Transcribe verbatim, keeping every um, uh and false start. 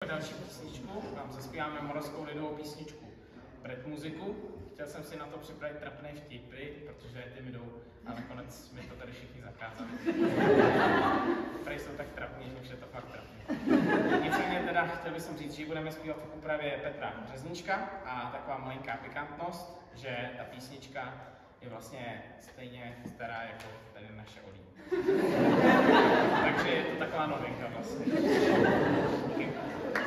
další písničku, tam zaspíváme moravskou lidovou písničku Pred muziku. Chtěl jsem si na to připravit trapné vtipy, protože ty mi jdou, a nakonec mi to tady všichni zakázali. Tady jsou tak trapní, že už je to fakt trapný. Nicméně teda chtěl bych říct, že budeme zpívat v úpravě Petra Řezníčka a taková malinká pikantnost, že ta písnička je vlastně stejně stará jako tady naše Olí. Takže je to taková novinka vlastně. Díky.